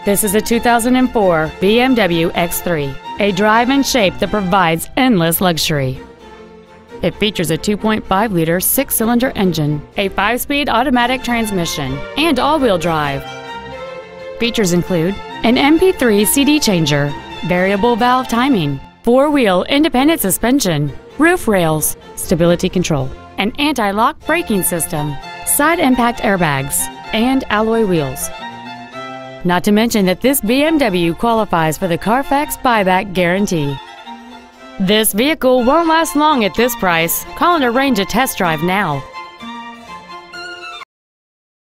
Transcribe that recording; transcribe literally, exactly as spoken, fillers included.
This is a two thousand four B M W X three, a drive and shape that provides endless luxury. It features a two point five liter six-cylinder engine, a five-speed automatic transmission, and all-wheel drive. Features include an M P three C D changer, variable valve timing, four-wheel independent suspension, roof rails, stability control, an anti-lock braking system, side impact airbags, and alloy wheels. Not to mention that this B M W qualifies for the Carfax buyback guarantee. This vehicle won't last long at this price. Call and arrange a test drive now.